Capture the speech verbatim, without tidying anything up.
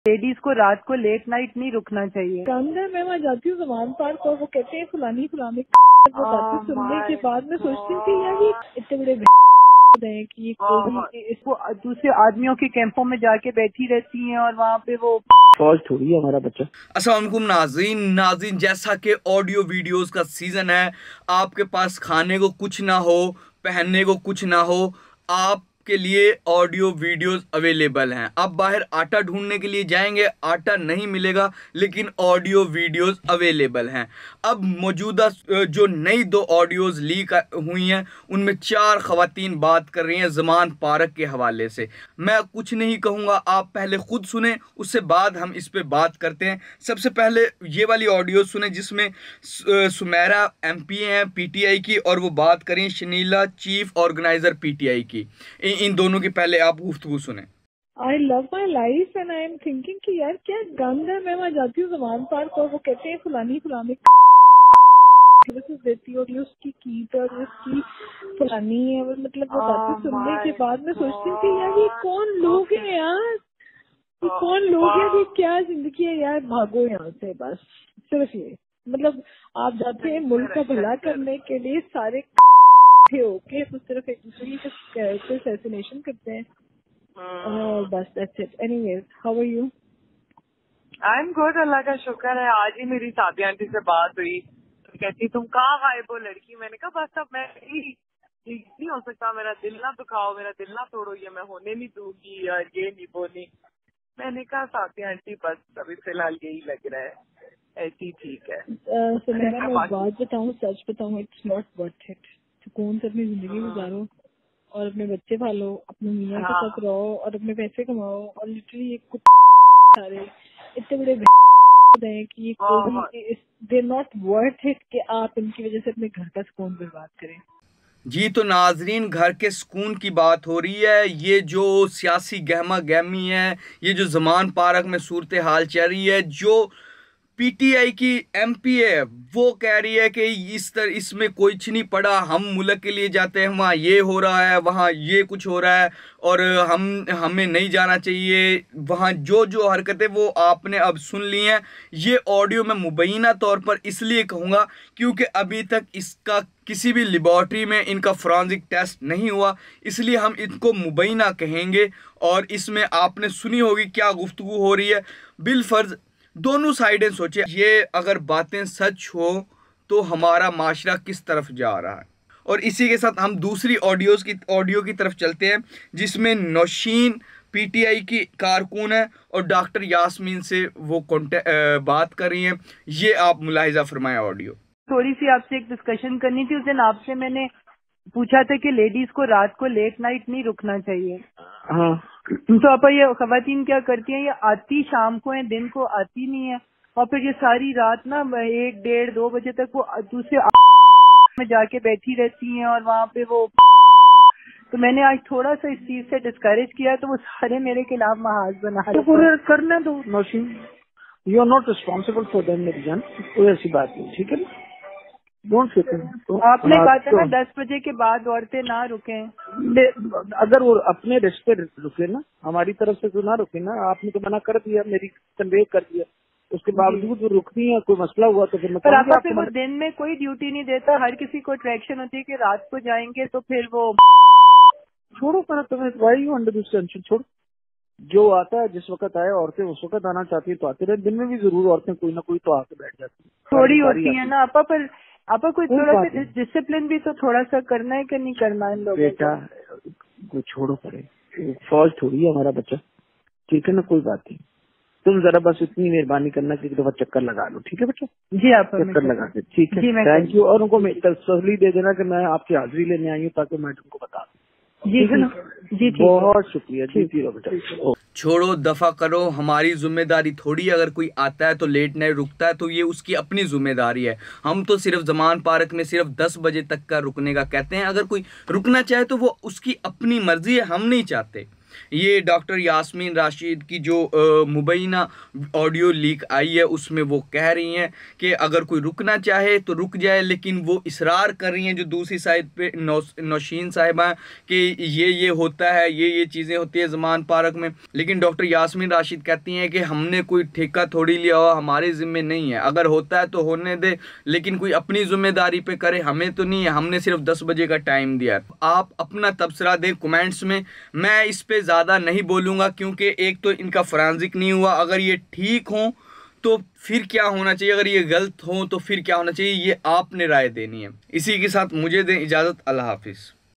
Ladies को रात को लेट नाइट नहीं रुकना चाहिए। अंदर मैं वहाँ जाती हूँ जमान पार्क और वो कहते हैं फलानी फलानी वो बातें सुनने के बाद मैं सोचती हूँ कि यार ये इतने बड़े हैं कि ये कोई इसको दूसरे आदमियों के कैंपों में जाके बैठी रहती हैं और वहाँ पे वो फौज थोड़ी है हमारा बच्चा। अस्सलाम वालेकुम नाज़रीन नाज़रीन जैसा कि ऑडियो वीडियोस का सीजन है, आपके पास खाने को कुछ ना हो, पहनने को कुछ ना हो, आप के लिए ऑडियो वीडियोस अवेलेबल हैं। आप बाहर आटा ढूंढने के लिए जाएंगे, आटा नहीं मिलेगा, लेकिन ऑडियो वीडियोस अवेलेबल हैं। अब मौजूदा जो नई दो ऑडियोज लीक हुई हैं उनमें चार खवातीन बात कर रही हैं ज़मान पार्क के हवाले से। मैं कुछ नहीं कहूँगा, आप पहले खुद सुने, उससे बाद हम इस पे बात करते हैं। सबसे पहले ये वाली ऑडियो सुने जिसमें सुमेरा एम पी हैं पी टी आई की और वो बात करें Shanila chief organizer P T I की। इन दोनों की पहले आप गुफ्तगू सुने। I love my life and I am thinking कि यार क्या गंद है। मैं वहाँ जाती हूँ जमान पार्क और वो कहते हैं फलानी फलानी देती है और ये उसकी कीट और उसकी फलानी है, मतलब वो बातें सुनने के बाद मैं सोचती हूँ कि यार ये कौन लोग हैं यार, ये कौन लोग हैं, ये क्या जिंदगी है यार। भागो यहाँ से, बस सिर्फ ये, मतलब आप जाते हैं मुल्क का भला करने के लिए, सारे ओके तो सिर्फ एक दूसरे की असैसिनेशन करते हैं और बस that's it. Anyways, how are you? I am good, Allah का शुक्र है। आज ही मेरी साथी आंटी से बात हुई तो कहती तुम कहाँ गायब हो लड़की। मैंने कहा बस अब मैं नहीं हो सकता, मेरा दिल ना दुखाओ, मेरा दिल ना तोड़ो, ये मैं होने नहीं दूंगी और ये नहीं बोली। मैंने कहा साथी आंटी बस अभी फिलहाल यही लग रहा है, ऐसी ठीक है। uh, मैं बात बताऊँ, सच बताऊँ, इट्स नॉट वर्थ इट। सुकून से अपनी जिंदगी गुजारो और अपने बच्चे पालो, अपने मियाँ के साथ रहो और अपने पैसे कमाओ और लिटरली एक कुछ सारे इतने बड़े हैं कि ये कोई दे नॉट वर्थ इट कि आप इनकी वजह से अपने घर का सुकून बर्बाद करें। जी तो नाजरीन, घर के सुकून की बात हो रही है। ये जो सियासी गहमा गहमी है, ये जो ज़मान पार्क में सूरत हाल चल रही है, जो पी टी आई की एम पी है वो कह रही है कि इस तरह इसमें कुछ नहीं पड़ा, हम मुल्क के लिए जाते हैं, वहाँ ये हो रहा है, वहाँ ये कुछ हो रहा है और हम हमें नहीं जाना चाहिए। वहाँ जो जो हरकतें वो आपने अब सुन ली हैं। ये ऑडियो मैं मुबैना तौर पर इसलिए कहूँगा क्योंकि अभी तक इसका किसी भी लेबॉर्ट्री में इनका फॉरेंसिक टेस्ट नहीं हुआ, इसलिए हम इनको मुबैना कहेंगे। और इसमें आपने सुनी होगी क्या गुफ्तगू हो रही है। बिलफर्ज दोनों साइडें सोचे, ये अगर बातें सच हो तो हमारा माशरा किस तरफ जा रहा है। और इसी के साथ हम दूसरी ऑडियोज़ की ऑडियो की तरफ चलते हैं जिसमें नौशीन पी टी आई की कारकुन है और डॉक्टर यास्मीन से वो बात कर रही हैं। ये आप मुलाहिजा फरमाएं ऑडियो। थोड़ी सी आपसे एक डिस्कशन करनी थी। उस दिन आपसे मैंने पूछा था कि लेडीज को रात को लेट नाइट नहीं रुकना चाहिए। हाँ, तो आप ये खवातीन क्या करती हैं, ये आती शाम को है, दिन को आती नहीं है और फिर ये सारी रात ना एक डेढ़ दो बजे तक वो दूसरे में जाके बैठी रहती हैं और वहाँ पे वो, तो मैंने आज थोड़ा सा इस चीज से डिस्करेज किया तो वो सारे मेरे खिलाफ महाज बना रहे। तो करने दो Naushin, you are not responsible for them मेरी जान, कोई ऐसी बात नहीं, ठीक है। तो आपने कहा था ना दस बजे के बाद औरतें ना रुकें। अगर वो अपने रिस्क पे रुके ना, हमारी तरफ से तो ना रुके ना। आपने तो मना कर दिया, मेरी कन्वे कर दिया, उसके बावजूद वो रुकनी है, कोई मसला हुआ तो फिर पर आपको फिर वो दिन में कोई ड्यूटी नहीं देता। हर किसी को अट्रैक्शन होती है कि रात को जाएंगे तो फिर वो छोड़ो पर तुम्हें why you under this tension, छोड़ो। जो आता है जिस वक्त आए, औरतें उस वक्त आना चाहती है तो आती रहे। दिन में भी जरूर औरतें कोई ना कोई तो आके बैठ जाती है, थोड़ी होती है ना आपा। पर आपा कोई थोड़ा सा डिसिप्लिन भी तो थोड़ा सा करना है कि नहीं करना है लोगों बेटा को। छोड़ो पड़े, फौज थोड़ी है हमारा बच्चा, ठीक है ना, कोई बात नहीं। तुम जरा बस इतनी मेहरबानी करना कि एक दफा चक्कर लगा लो, ठीक है बच्चा? जी आप चक्कर लगा के, ठीक है, थैंक यू। और उनको तसल्ली दे देना कि मैं आपकी हाजिरी लेने आई हूँ ताकि मैं तुमको बता दूँ, जी है ना? जी बहुत शुक्रिया जी। बेटा छोड़ो दफा करो, हमारी जिम्मेदारी थोड़ी। अगर कोई आता है तो लेट नाइट रुकता है तो ये उसकी अपनी जिम्मेदारी है। हम तो सिर्फ ज़मान पार्क में सिर्फ दस बजे तक का रुकने का कहते हैं। अगर कोई रुकना चाहे तो वो उसकी अपनी मर्जी है, हम नहीं चाहते। ये डॉक्टर यास्मीन राशिद की जो मुबैना ऑडियो लीक आई है उसमें वो कह रही हैं कि अगर कोई रुकना चाहे तो रुक जाए, लेकिन वो इसरार कर रही हैं जो दूसरी साइड पे नौ, नौशीन साहिबा कि ये ये होता है, ये ये चीज़ें होती है ज़मान पार्क में। लेकिन डॉक्टर यास्मीन राशिद कहती हैं कि हमने कोई ठेका थोड़ी लिया हुआ, हमारे ज़िम्मे नहीं है, अगर होता है तो होने दे, लेकिन कोई अपनी जिम्मेदारी पे करे, हमें तो नहीं है, हमने सिर्फ दस बजे का टाइम दिया है। आप अपना तबसरा दें कमेंट्स में, मैं इस पे ज़्यादा नहीं बोलूँगा क्योंकि एक तो इनका फॉरेंसिक नहीं हुआ, अगर ये ठीक हों तो फिर क्या होना चाहिए, अगर ये गलत हो तो फिर क्या होना चाहिए, ये आपने राय देनी है। इसी के साथ मुझे दें इजाज़त, अल्लाह हाफिज़।